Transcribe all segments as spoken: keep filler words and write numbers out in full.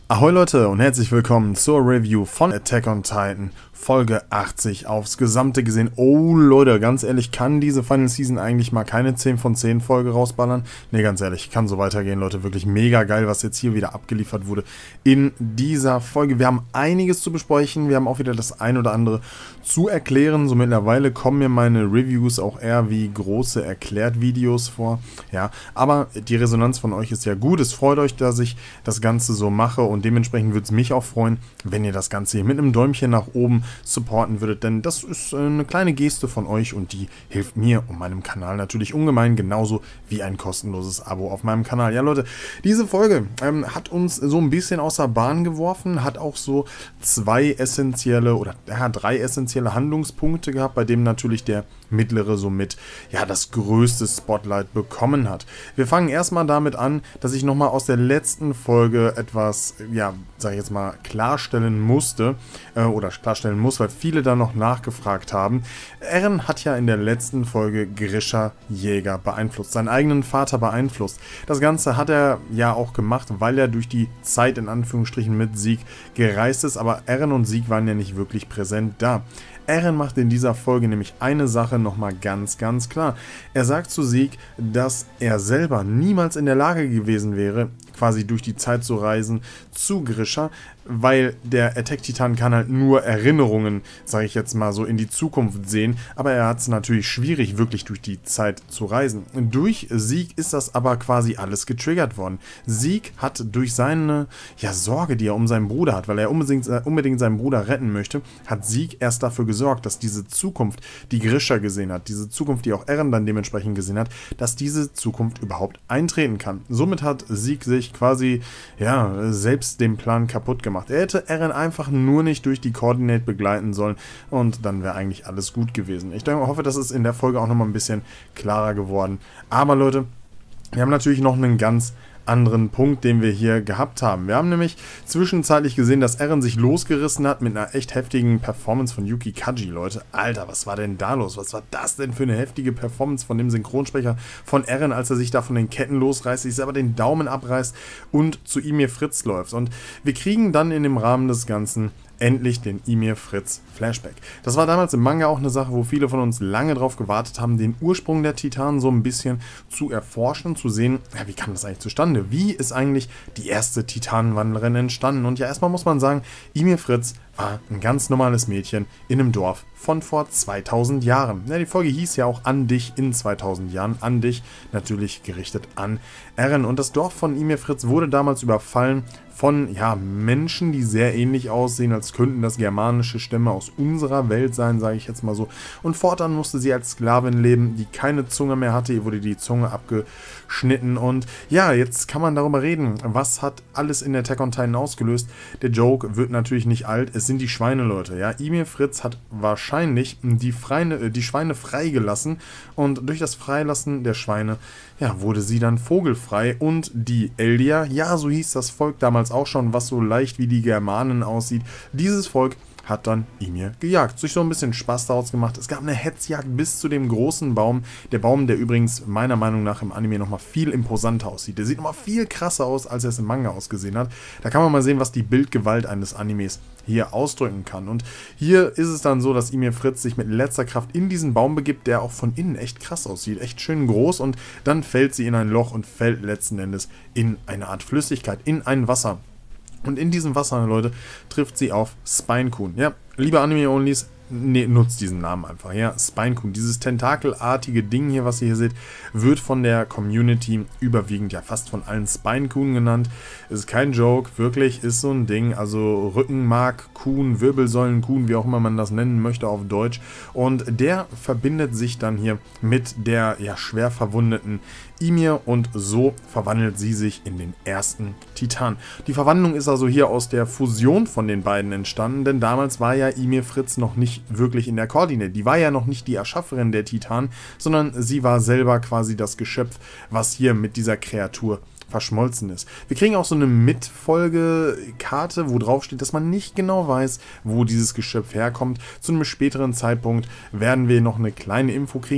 Ahoi Leute und herzlich willkommen zur Review von Attack on Titan, Folge achtzig aufs Gesamte gesehen. Oh Leute, ganz ehrlich, kann diese Final Season eigentlich mal keine zehn von zehn Folge rausballern? Ne, ganz ehrlich, kann so weitergehen, Leute. Wirklich mega geil, was jetzt hier wieder abgeliefert wurde in dieser Folge. Wir haben einiges zu besprechen, wir haben auch wieder das ein oder andere zu erklären. So mittlerweile kommen mir meine Reviews auch eher wie große Erklärt-Videos vor. Ja, aber die Resonanz von euch ist ja gut. Es freut euch, dass ich das Ganze so mache und dementsprechend würde es mich auch freuen, wenn ihr das Ganze hier mit einem Däumchen nach oben supporten würdet, denn das ist eine kleine Geste von euch und die hilft mir und meinem Kanal natürlich ungemein, genauso wie ein kostenloses Abo auf meinem Kanal. Ja Leute, diese Folge ähm, hat uns so ein bisschen außer Bahn geworfen, hat auch so zwei essentielle oder ja, drei essentielle Handlungspunkte gehabt, bei dem natürlich der mittlere somit ja das größte Spotlight bekommen hat. Wir fangen erstmal damit an, dass ich nochmal aus der letzten Folge etwas, ja, sag ich jetzt mal, klarstellen musste äh, oder klarstellen muss, weil viele da noch nachgefragt haben. Eren hat ja in der letzten Folge Grisha Jäger beeinflusst, seinen eigenen Vater beeinflusst. Das Ganze hat er ja auch gemacht, weil er durch die Zeit in Anführungsstrichen mit Zeke gereist ist, aber Eren und Zeke waren ja nicht wirklich präsent da. Eren macht in dieser Folge nämlich eine Sache nochmal ganz, ganz klar. Er sagt zu Zeke, dass er selber niemals in der Lage gewesen wäre, quasi durch die Zeit zu reisen zu Grisha, weil der Attack-Titan kann halt nur Erinnerungen, sage ich jetzt mal so, in die Zukunft sehen, aber er hat es natürlich schwierig, wirklich durch die Zeit zu reisen. Durch Zeke ist das aber quasi alles getriggert worden. Zeke hat durch seine ja, Sorge, die er um seinen Bruder hat, weil er unbedingt, äh, unbedingt seinen Bruder retten möchte, hat Zeke erst dafür gesorgt, dass diese Zukunft, die Grisha gesehen hat, diese Zukunft, die auch Eren dann dementsprechend gesehen hat, dass diese Zukunft überhaupt eintreten kann. Somit hat Zeke sich quasi ja, selbst den Plan kaputt gemacht. Er hätte Eren einfach nur nicht durch die Coordinate begleiten sollen und dann wäre eigentlich alles gut gewesen. Ich denke, hoffe, das ist in der Folge auch nochmal ein bisschen klarer geworden. Aber Leute, wir haben natürlich noch einen ganz anderen Punkt, den wir hier gehabt haben. Wir haben nämlich zwischenzeitlich gesehen, dass Eren sich losgerissen hat mit einer echt heftigen Performance von Yuki Kaji, Leute. Alter, was war denn da los? Was war das denn für eine heftige Performance von dem Synchronsprecher von Eren, als er sich da von den Ketten losreißt, sich selber den Daumen abreißt und zu Ymir Fritz läuft. Und wir kriegen dann in dem Rahmen des Ganzen endlich den Ymir Fritz Flashback. Das war damals im Manga auch eine Sache, wo viele von uns lange drauf gewartet haben, den Ursprung der Titanen so ein bisschen zu erforschen, zu sehen, ja, wie kam das eigentlich zustande? Wie ist eigentlich die erste Titanenwandlerin entstanden? Und ja, erstmal muss man sagen, Ymir Fritz war ein ganz normales Mädchen in einem Dorf von vor zweitausend Jahren. Ja, die Folge hieß ja auch An dich in zweitausend Jahren. An dich natürlich gerichtet an Eren. Und das Dorf von Ymir Fritz wurde damals überfallen von ja, Menschen, die sehr ähnlich aussehen, als könnten das germanische Stämme aus unserer Welt sein, sage ich jetzt mal so. Und fortan musste sie als Sklavin leben, die keine Zunge mehr hatte. Ihr wurde die Zunge abgeschnitten. Und ja, jetzt kann man darüber reden. Was hat alles in Attack on Titan ausgelöst? Der Joke wird natürlich nicht alt. Es sind die Schweine, Leute. Ja, Ymir Fritz hat wahrscheinlich die, Freine, die Schweine freigelassen. Und durch das Freilassen der Schweine ja, wurde sie dann vogelfrei. Und die Eldier, ja, so hieß das Volk damals auch schon, was so leicht wie die Germanen aussieht. Dieses Volk hat dann Ymir gejagt. Sich so ein bisschen Spaß daraus gemacht. Es gab eine Hetzjagd bis zu dem großen Baum. Der Baum, der übrigens meiner Meinung nach im Anime nochmal viel imposanter aussieht. Der sieht nochmal viel krasser aus, als er es im Manga ausgesehen hat. Da kann man mal sehen, was die Bildgewalt eines Animes hier ausdrücken kann. Und hier ist es dann so, dass Ymir Fritz sich mit letzter Kraft in diesen Baum begibt, der auch von innen echt krass aussieht. Echt schön groß. Und dann fällt sie in ein Loch und fällt letzten Endes in eine Art Flüssigkeit, in ein Wasser. Und in diesem Wasser, Leute, trifft sie auf Spinecone. Ja, liebe Anime-Onlys, nee, nutzt diesen Namen einfach. Ja, Spinecone, dieses tentakelartige Ding hier, was ihr hier seht, wird von der Community überwiegend, ja fast von allen Spinecone genannt. Ist kein Joke, wirklich ist so ein Ding. Also Rückenmark, Kuhn, Wirbelsäulen-Kuhn, wie auch immer man das nennen möchte auf Deutsch. Und der verbindet sich dann hier mit der ja schwer verwundeten Ymir und so verwandelt sie sich in den ersten Titan. Die Verwandlung ist also hier aus der Fusion von den beiden entstanden, denn damals war ja Ymir Fritz noch nicht wirklich in der Koordinate. Die war ja noch nicht die Erschafferin der Titan, sondern sie war selber quasi das Geschöpf, was hier mit dieser Kreatur verschmolzen ist. Wir kriegen auch so eine Mitfolge-Karte, wo drauf steht, dass man nicht genau weiß, wo dieses Geschöpf herkommt. Zu einem späteren Zeitpunkt werden wir noch eine kleine Info kriegen.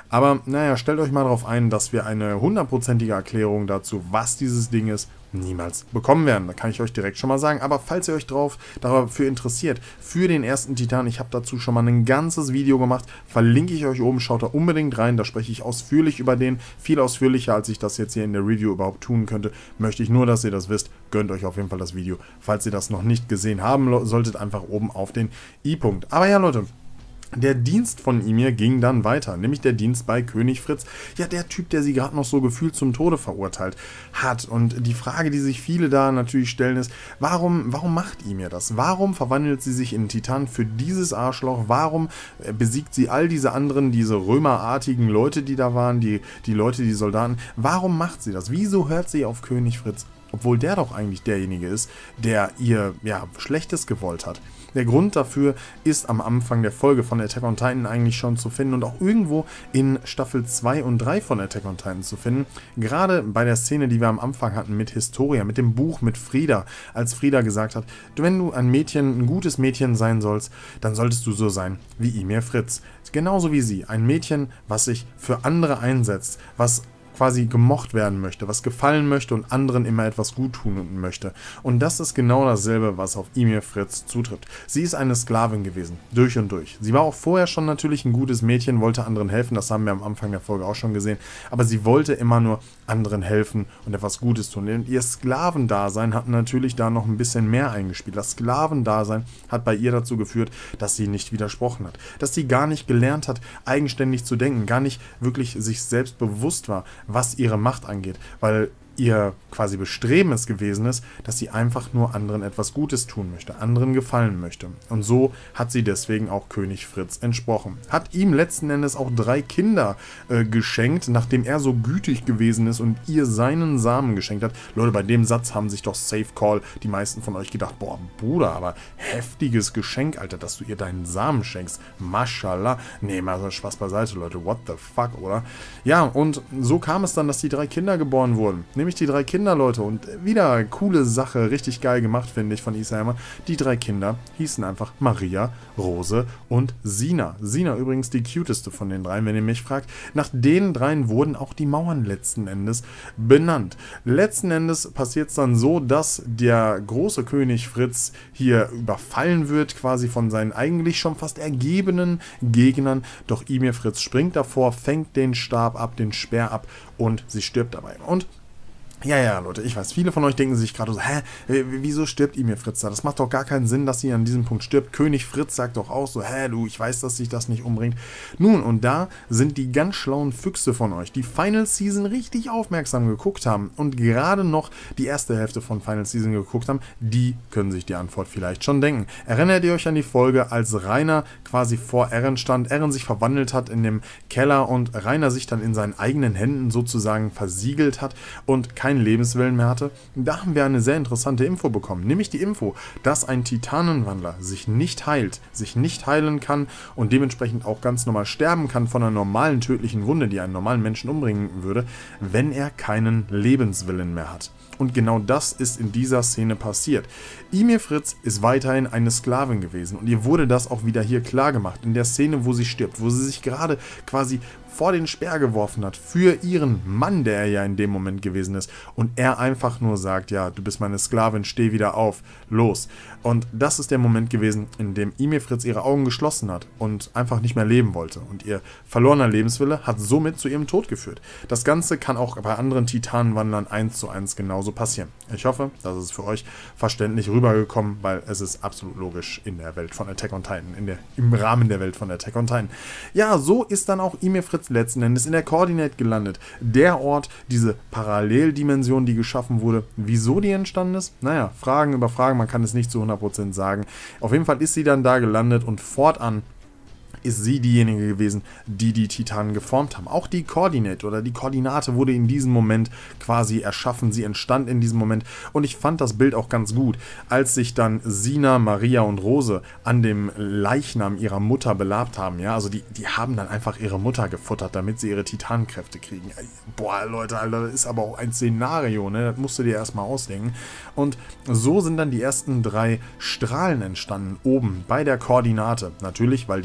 Aber naja, stellt euch mal darauf ein, dass wir eine hundertprozentige Erklärung dazu, was dieses Ding ist, niemals bekommen werden. Da kann ich euch direkt schon mal sagen. Aber falls ihr euch drauf, dafür interessiert, für den ersten Titan, ich habe dazu schon mal ein ganzes Video gemacht, verlinke ich euch oben, schaut da unbedingt rein. Da spreche ich ausführlich über den, viel ausführlicher, als ich das jetzt hier in der Review überhaupt tun könnte. Möchte ich nur, dass ihr das wisst. Gönnt euch auf jeden Fall das Video. Falls ihr das noch nicht gesehen haben solltet, einfach oben auf den i-Punkt. Aber ja, Leute, der Dienst von Ymir ging dann weiter, nämlich der Dienst bei König Fritz. Ja, der Typ, der sie gerade noch so gefühlt zum Tode verurteilt hat. Und die Frage, die sich viele da natürlich stellen, ist, warum, warum macht Ymir das? Warum verwandelt sie sich in Titan für dieses Arschloch? Warum besiegt sie all diese anderen, diese römerartigen Leute, die da waren, die, die Leute, die Soldaten? Warum macht sie das? Wieso hört sie auf König Fritz? Obwohl der doch eigentlich derjenige ist, der ihr ja Schlechtes gewollt hat. Der Grund dafür ist am Anfang der Folge von Attack on Titan eigentlich schon zu finden und auch irgendwo in Staffel zwei und drei von Attack on Titan zu finden. Gerade bei der Szene, die wir am Anfang hatten mit Historia, mit dem Buch, mit Frieda, als Frieda gesagt hat, wenn du ein Mädchen, ein gutes Mädchen sein sollst, dann solltest du so sein wie Ymir Fritz. Genauso wie sie, ein Mädchen, was sich für andere einsetzt, was quasi gemocht werden möchte, was gefallen möchte und anderen immer etwas gut tun möchte. Und das ist genau dasselbe, was auf Ymir Fritz zutrifft. Sie ist eine Sklavin gewesen, durch und durch. Sie war auch vorher schon natürlich ein gutes Mädchen, wollte anderen helfen, das haben wir am Anfang der Folge auch schon gesehen, aber sie wollte immer nur anderen helfen und etwas Gutes tun. Und ihr Sklavendasein hat natürlich da noch ein bisschen mehr eingespielt. Das Sklavendasein hat bei ihr dazu geführt, dass sie nicht widersprochen hat, dass sie gar nicht gelernt hat, eigenständig zu denken, gar nicht wirklich sich selbst bewusst war, was ihre Macht angeht, weil ihr quasi Bestreben es gewesen ist, dass sie einfach nur anderen etwas Gutes tun möchte, anderen gefallen möchte. Und so hat sie deswegen auch König Fritz entsprochen. Hat ihm letzten Endes auch drei Kinder äh, geschenkt, nachdem er so gütig gewesen ist und ihr seinen Samen geschenkt hat. Leute, bei dem Satz haben sich doch Safe Call die meisten von euch gedacht, boah, Bruder, aber heftiges Geschenk, Alter, dass du ihr deinen Samen schenkst. Mashallah. Nee, mal so Spaß beiseite, Leute. What the fuck, oder? Ja, und so kam es dann, dass die drei Kinder geboren wurden. Nämlich die drei Kinder, Leute. Und wieder coole Sache, richtig geil gemacht, finde ich, von Isayama. Die drei Kinder hießen einfach Maria, Rose und Sina. Sina übrigens die cuteste von den dreien, wenn ihr mich fragt. Nach den dreien wurden auch die Mauern letzten Endes benannt. Letzten Endes passiert es dann so, dass der große König Fritz hier überfallen wird, quasi von seinen eigentlich schon fast ergebenen Gegnern. Doch Ymir Fritz springt davor, fängt den Stab ab, den Speer ab und sie stirbt dabei. Und ja, ja, Leute, ich weiß, viele von euch denken sich gerade so, hä, wieso stirbt Ymir Fritz da? Das macht doch gar keinen Sinn, dass sie an diesem Punkt stirbt. König Fritz sagt doch auch so, hä, du, ich weiß, dass sich das nicht umbringt. Nun, und da sind die ganz schlauen Füchse von euch, die Final Season richtig aufmerksam geguckt haben und gerade noch die erste Hälfte von Final Season geguckt haben, die können sich die Antwort vielleicht schon denken. Erinnert ihr euch an die Folge, als Reiner quasi vor Eren stand, Eren sich verwandelt hat in dem Keller und Reiner sich dann in seinen eigenen Händen sozusagen versiegelt hat und kein keinen Lebenswillen mehr hatte? Da haben wir eine sehr interessante Info bekommen, nämlich die Info, dass ein Titanenwandler sich nicht heilt, sich nicht heilen kann und dementsprechend auch ganz normal sterben kann von einer normalen tödlichen Wunde, die einen normalen Menschen umbringen würde, wenn er keinen Lebenswillen mehr hat. Und genau das ist in dieser Szene passiert. Ymir Fritz ist weiterhin eine Sklavin gewesen und ihr wurde das auch wieder hier klar gemacht, in der Szene, wo sie stirbt, wo sie sich gerade quasi vor den Speer geworfen hat für ihren Mann, der er ja in dem Moment gewesen ist, und er einfach nur sagt, ja, du bist meine Sklavin, steh wieder auf, los. Und das ist der Moment gewesen, in dem Ymir Fritz ihre Augen geschlossen hat und einfach nicht mehr leben wollte. Und ihr verlorener Lebenswille hat somit zu ihrem Tod geführt. Das Ganze kann auch bei anderen Titanenwandlern eins zu eins genauso passieren. Ich hoffe, das ist für euch verständlich rübergekommen, weil es ist absolut logisch in der Welt von Attack on Titan, in der, im Rahmen der Welt von Attack on Titan. Ja, so ist dann auch Ymir Fritz letzten Endes in der Coordinate gelandet. Der Ort, diese Paralleldimension, die geschaffen wurde. Wieso die entstanden ist? Naja, Fragen über Fragen, man kann es nicht zu hundert Prozent sagen. Auf jeden Fall ist sie dann da gelandet und fortan ist sie diejenige gewesen, die die Titanen geformt haben. Auch die Coordinate oder die Koordinate wurde in diesem Moment quasi erschaffen. Sie entstand in diesem Moment und ich fand das Bild auch ganz gut, als sich dann Sina, Maria und Rose an dem Leichnam ihrer Mutter belabt haben. Ja, also die, die haben dann einfach ihre Mutter gefuttert, damit sie ihre Titanenkräfte kriegen. Boah, Leute, Alter, das ist aber auch ein Szenario, ne? Das musst du dir erstmal ausdenken. Und so sind dann die ersten drei Strahlen entstanden, oben bei der Koordinate. Natürlich, weil die Kräfte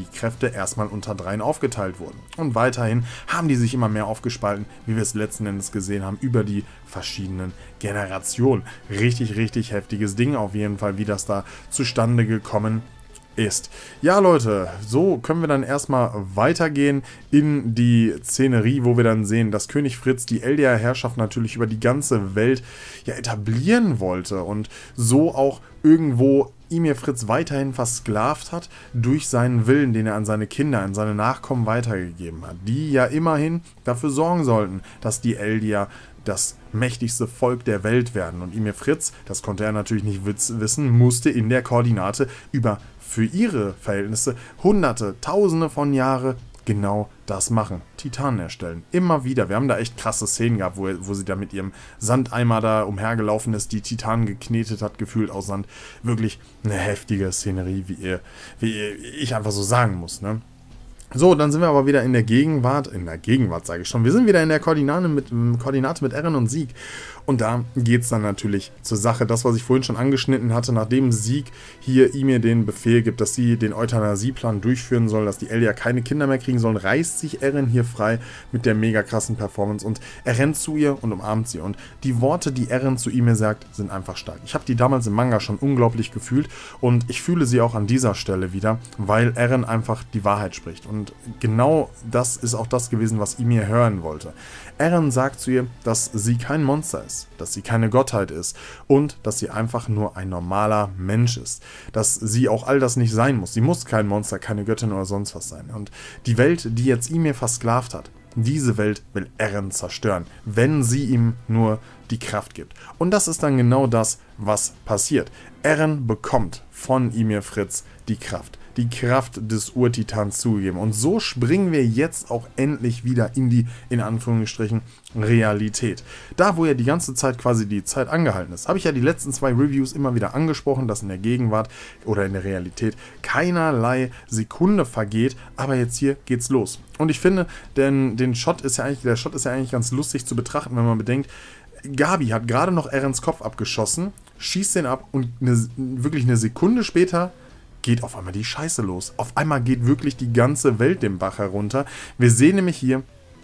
Kräfte erstmal unter dreien aufgeteilt wurden. Und weiterhin haben die sich immer mehr aufgespalten, wie wir es letzten Endes gesehen haben, über die verschiedenen Generationen. Richtig, richtig heftiges Ding auf jeden Fall, wie das da zustande gekommen ist. Ja, Leute, so können wir dann erstmal weitergehen in die Szenerie, wo wir dann sehen, dass König Fritz die Eldia-Herrschaft natürlich über die ganze Welt ja etablieren wollte und so auch irgendwo Ymir Fritz weiterhin versklavt hat durch seinen Willen, den er an seine Kinder, an seine Nachkommen weitergegeben hat, die ja immerhin dafür sorgen sollten, dass die Eldia das mächtigste Volk der Welt werden. Und Ymir Fritz, das konnte er natürlich nicht wissen, musste in der Koordinate über für ihre Verhältnisse hunderte, tausende von Jahren genau das machen. Titanen erstellen. Immer wieder. Wir haben da echt krasse Szenen gehabt, wo, wo sie da mit ihrem Sandeimer da umhergelaufen ist, die Titanen geknetet hat, gefühlt aus Sand. Wirklich eine heftige Szenerie, wie, ihr, wie ich einfach so sagen muss, ne? So, dann sind wir aber wieder in der Gegenwart, in der Gegenwart sage ich schon, wir sind wieder in der Koordinate mit, Koordinate mit Eren und Sieg. Und da geht es dann natürlich zur Sache, das, was ich vorhin schon angeschnitten hatte, nachdem Sieg hier Ymir den Befehl gibt, dass sie den Euthanasieplan durchführen soll, dass die Eldia keine Kinder mehr kriegen sollen, reißt sich Eren hier frei mit der mega krassen Performance und er rennt zu ihr und umarmt sie. Und die Worte, die Eren zu Ymir sagt, sind einfach stark. Ich habe die damals im Manga schon unglaublich gefühlt und ich fühle sie auch an dieser Stelle wieder, weil Eren einfach die Wahrheit spricht. Und genau das ist auch das gewesen, was Ymir hören wollte. Eren sagt zu ihr, dass sie kein Monster ist, dass sie keine Gottheit ist und dass sie einfach nur ein normaler Mensch ist. Dass sie auch all das nicht sein muss. Sie muss kein Monster, keine Göttin oder sonst was sein. Und die Welt, die jetzt Ymir versklavt hat, diese Welt will Eren zerstören, wenn sie ihm nur die Kraft gibt. Und das ist dann genau das, was passiert. Eren bekommt von Ymir Fritz die Kraft. Die Kraft des Urtitans zugegeben. Und so springen wir jetzt auch endlich wieder in die, in Anführungsstrichen, Realität. Da, wo ja die ganze Zeit quasi die Zeit angehalten ist, habe ich ja die letzten zwei Reviews immer wieder angesprochen, dass in der Gegenwart oder in der Realität keinerlei Sekunde vergeht, aber jetzt hier geht's los. Und ich finde, denn den Shot ist ja eigentlich, der Shot ist ja eigentlich ganz lustig zu betrachten, wenn man bedenkt, Gabi hat gerade noch Erens Kopf abgeschossen, schießt den ab und eine, wirklich eine Sekunde später geht auf einmal die Scheiße los. Auf einmal geht wirklich die ganze Welt den Bach herunter. Wir sehen nämlich hier,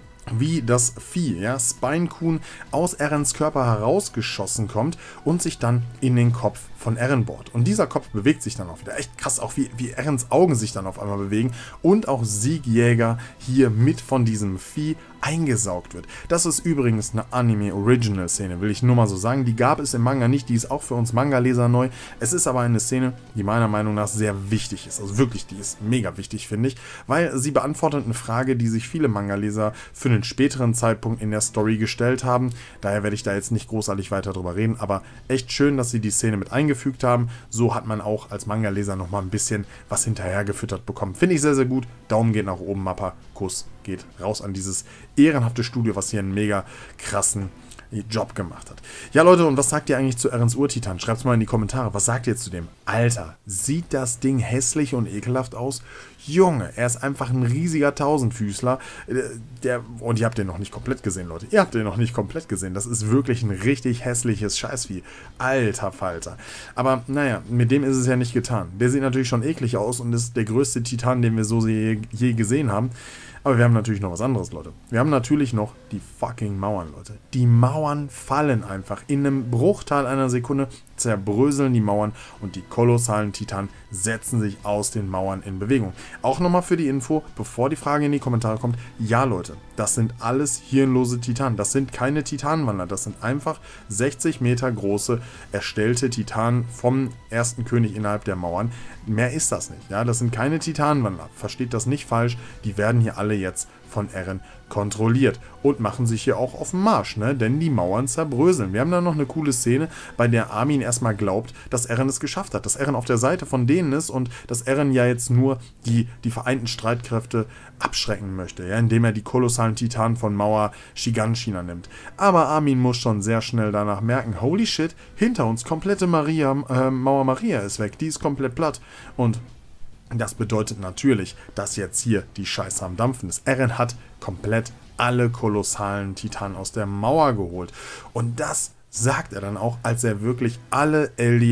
wie das Vieh, ja, Spinekuhn, aus Erens Körper herausgeschossen kommt und sich dann in den Kopf von Eren bohrt. Und dieser Kopf bewegt sich dann auch wieder. Echt krass, auch wie, wie Erens Augen sich dann auf einmal bewegen und auch Siegjäger hier mit von diesem Vieh eingesaugt wird. Das ist übrigens eine Anime-Original-Szene, will ich nur mal so sagen. Die gab es im Manga nicht, die ist auch für uns Manga-Leser neu. Es ist aber eine Szene, die meiner Meinung nach sehr wichtig ist. Also wirklich, die ist mega wichtig, finde ich, weil sie beantwortet eine Frage, die sich viele Manga-Leser für einen späteren Zeitpunkt in der Story gestellt haben. Daher werde ich da jetzt nicht großartig weiter drüber reden, aber echt schön, dass sie die Szene mit eingefügt haben. So hat man auch als Manga-Leser nochmal ein bisschen was hinterhergefüttert bekommen. Finde ich sehr, sehr gut. Daumen geht nach oben, Mappa. Kuss geht raus an dieses ehrenhafte Studio, was hier einen mega krassen Job gemacht hat. Ja, Leute, und was sagt ihr eigentlich zu Erens Urtitan? Schreibt es mal in die Kommentare. Was sagt ihr zu dem? Alter, sieht das Ding hässlich und ekelhaft aus? Junge, er ist einfach ein riesiger Tausendfüßler. Der, und ihr habt den noch nicht komplett gesehen, Leute. Ihr habt den noch nicht komplett gesehen. Das ist wirklich ein richtig hässliches Scheißvieh. Alter Falter. Aber naja, mit dem ist es ja nicht getan. Der sieht natürlich schon eklig aus und ist der größte Titan, den wir so je, je gesehen haben. Aber wir haben natürlich noch was anderes, Leute. Wir haben natürlich noch die fucking Mauern, Leute. Die Mauern fallen einfach. In einem Bruchteil einer Sekunde zerbröseln die Mauern und die kolossalen Titanen setzen sich aus den Mauern in Bewegung. Auch nochmal für die Info, bevor die Frage in die Kommentare kommt. Ja, Leute, das sind alles hirnlose Titanen. Das sind keine Titanenwanderer. Das sind einfach sechzig Meter große, erstellte Titanen vom ersten König innerhalb der Mauern. Mehr ist das nicht. Ja, das sind keine Titanenwanderer. Versteht das nicht falsch. Die werden hier alle jetzt von Eren kontrolliert und machen sich hier auch auf den Marsch, ne? Denn die Mauern zerbröseln. Wir haben da noch eine coole Szene, bei der Armin erstmal glaubt, dass Eren es geschafft hat, dass Eren auf der Seite von denen ist und dass Eren ja jetzt nur die, die vereinten Streitkräfte abschrecken möchte, ja? Indem er die kolossalen Titanen von Mauer Shiganshina nimmt. Aber Armin muss schon sehr schnell danach merken, holy shit, hinter uns komplette Maria, äh, Mauer Maria ist weg, die ist komplett platt und das bedeutet natürlich, dass jetzt hier die Scheiße am Dampfen ist. Eren hat komplett alle kolossalen Titanen aus der Mauer geholt. Und das sagt er dann auch, als er wirklich alle Eldia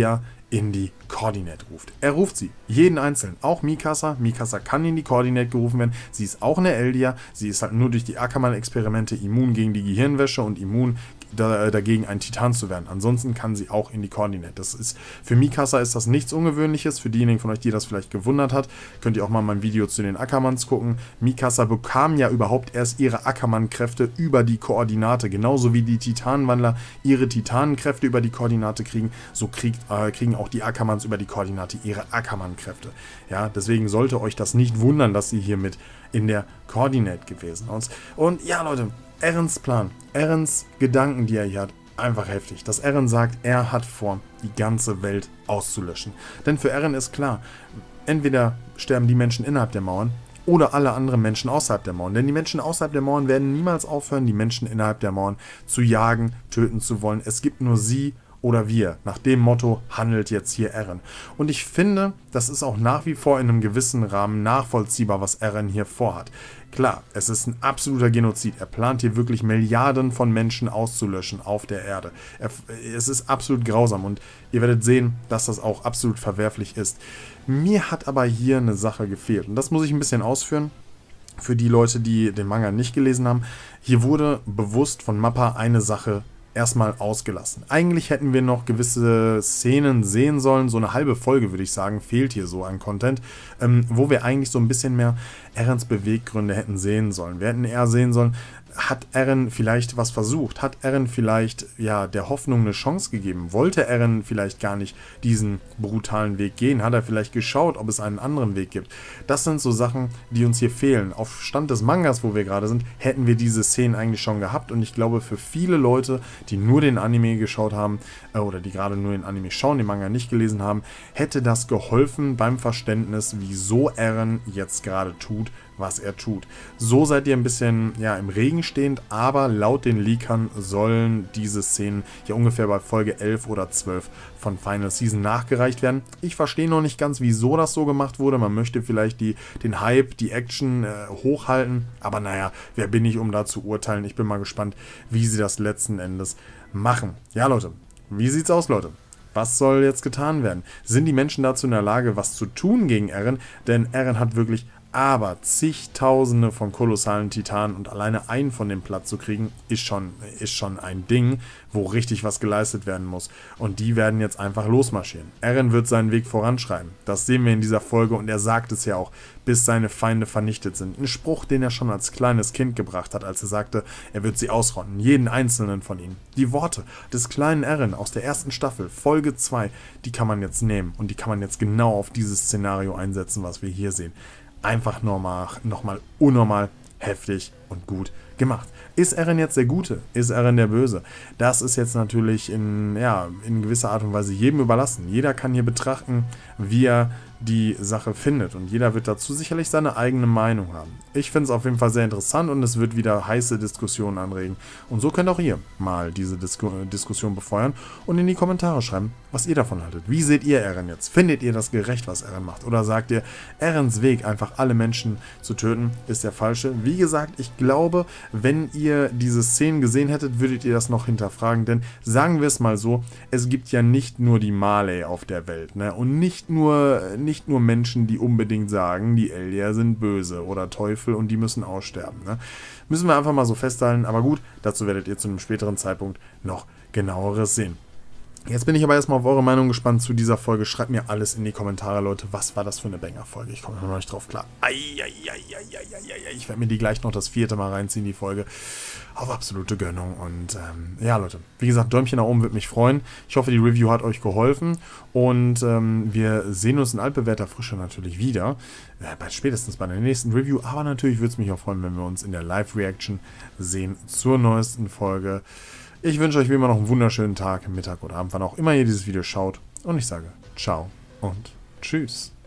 in die Coordinate ruft. Er ruft sie, jeden einzelnen, auch Mikasa. Mikasa kann in die Coordinate gerufen werden. Sie ist auch eine Eldia. Sie ist halt nur durch die Ackermann-Experimente immun gegen die Gehirnwäsche und immun da, dagegen, ein Titan zu werden. Ansonsten kann sie auch in die Coordinate. Das ist, für Mikasa ist das nichts Ungewöhnliches. Für diejenigen von euch, die das vielleicht gewundert hat, könnt ihr auch mal mein Video zu den Ackermanns gucken. Mikasa bekam ja überhaupt erst ihre Ackermann-Kräfte über die Koordinate. Genauso wie die Titanenwandler ihre Titanenkräfte über die Koordinate kriegen, so kriegt, äh, kriegen auch die Ackermanns über die Koordinate ihre Ackermann-Kräfte. Ja, deswegen sollte euch das nicht wundern, dass sie hier mit in der Coordinate gewesen ist. Und ja, Leute, Erens Plan, Erens Gedanken, die er hier hat, einfach heftig. Dass Eren sagt, er hat vor, die ganze Welt auszulöschen. Denn für Eren ist klar, entweder sterben die Menschen innerhalb der Mauern oder alle anderen Menschen außerhalb der Mauern. Denn die Menschen außerhalb der Mauern werden niemals aufhören, die Menschen innerhalb der Mauern zu jagen, töten zu wollen. Es gibt nur sie oder wir. Nach dem Motto handelt jetzt hier Eren. Und ich finde, das ist auch nach wie vor in einem gewissen Rahmen nachvollziehbar, was Eren hier vorhat. Klar, es ist ein absoluter Genozid. Er plant hier wirklich Milliarden von Menschen auszulöschen auf der Erde. Er, es ist absolut grausam und ihr werdet sehen, dass das auch absolut verwerflich ist. Mir hat aber hier eine Sache gefehlt und das muss ich ein bisschen ausführen. Für die Leute, die den Manga nicht gelesen haben, hier wurde bewusst von Mappa eine Sache erstmal ausgelassen. Eigentlich hätten wir noch gewisse Szenen sehen sollen, so eine halbe Folge, würde ich sagen, fehlt hier so an Content, ähm, wo wir eigentlich so ein bisschen mehr Erens Beweggründe hätten sehen sollen. Wir hätten eher sehen sollen, hat Eren vielleicht was versucht? Hat Eren vielleicht ja der Hoffnung eine Chance gegeben? Wollte Eren vielleicht gar nicht diesen brutalen Weg gehen? Hat er vielleicht geschaut, ob es einen anderen Weg gibt? Das sind so Sachen, die uns hier fehlen. Auf Stand des Mangas, wo wir gerade sind, hätten wir diese Szenen eigentlich schon gehabt und ich glaube, für viele Leute, die nur den Anime geschaut haben äh, oder die gerade nur den Anime schauen, den Manga nicht gelesen haben, hätte das geholfen beim Verständnis, wieso Eren jetzt gerade tut, was er tut. So seid ihr ein bisschen ja, im Regen stehend, aber laut den Leakern sollen diese Szenen ja ungefähr bei Folge elf oder zwölf von Final Season nachgereicht werden. Ich verstehe noch nicht ganz, wieso das so gemacht wurde. Man möchte vielleicht die, den Hype, die Action äh, hochhalten, aber naja, wer bin ich, um da zu urteilen? Ich bin mal gespannt, wie sie das letzten Endes machen. Ja, Leute, wie sieht's aus, Leute? Was soll jetzt getan werden? Sind die Menschen dazu in der Lage, was zu tun gegen Eren? Denn Eren hat wirklich aber zigtausende von kolossalen Titanen und alleine einen von dem Platz zu kriegen, ist schon, ist schon ein Ding, wo richtig was geleistet werden muss. Und die werden jetzt einfach losmarschieren. Eren wird seinen Weg voranschreiten. Das sehen wir in dieser Folge und er sagt es ja auch, bis seine Feinde vernichtet sind. Ein Spruch, den er schon als kleines Kind gebracht hat, als er sagte, er wird sie ausrotten, jeden einzelnen von ihnen. Die Worte des kleinen Eren aus der ersten Staffel, Folge zwei, die kann man jetzt nehmen und die kann man jetzt genau auf dieses Szenario einsetzen, was wir hier sehen. Einfach nochmal, nochmal unnormal heftig und gut gemacht. Ist Eren jetzt der Gute? Ist Eren der Böse? Das ist jetzt natürlich in, ja, in gewisser Art und Weise jedem überlassen. Jeder kann hier betrachten, wie er die Sache findet und jeder wird dazu sicherlich seine eigene Meinung haben. Ich finde es auf jeden Fall sehr interessant und es wird wieder heiße Diskussionen anregen. Und so könnt auch ihr mal diese Disku Diskussion befeuern und in die Kommentare schreiben, was ihr davon haltet. Wie seht ihr Eren jetzt? Findet ihr das gerecht, was Eren macht? Oder sagt ihr, Erens Weg, einfach alle Menschen zu töten, ist der falsche? Wie gesagt, ich glaube, wenn ihr diese Szenen gesehen hättet, würdet ihr das noch hinterfragen, denn sagen wir es mal so, es gibt ja nicht nur die Marley auf der Welt, ne? Und nicht nur, nicht nur Menschen, die unbedingt sagen, die Eldia sind böse oder Teufel und die müssen aussterben, ne? Müssen wir einfach mal so festhalten, aber gut, dazu werdet ihr zu einem späteren Zeitpunkt noch genaueres sehen. Jetzt bin ich aber erstmal auf eure Meinung gespannt zu dieser Folge. Schreibt mir alles in die Kommentare, Leute. Was war das für eine Banger-Folge? Ich komme noch nicht drauf klar. Ei, ei, ei, ei, ei, ei, ei. Ich werde mir die gleich noch das vierte Mal reinziehen, die Folge. Auf absolute Gönnung. Und ähm, ja, Leute, wie gesagt, Däumchen nach oben würde mich freuen. Ich hoffe, die Review hat euch geholfen. Und ähm, wir sehen uns in altbewährter Frische natürlich wieder. Äh, bei, spätestens bei der nächsten Review. Aber natürlich würde es mich auch freuen, wenn wir uns in der Live-Reaction sehen zur neuesten Folge. Ich wünsche euch wie immer noch einen wunderschönen Tag, Mittag oder Abend, wann auch immer ihr dieses Video schaut. Und ich sage ciao und tschüss.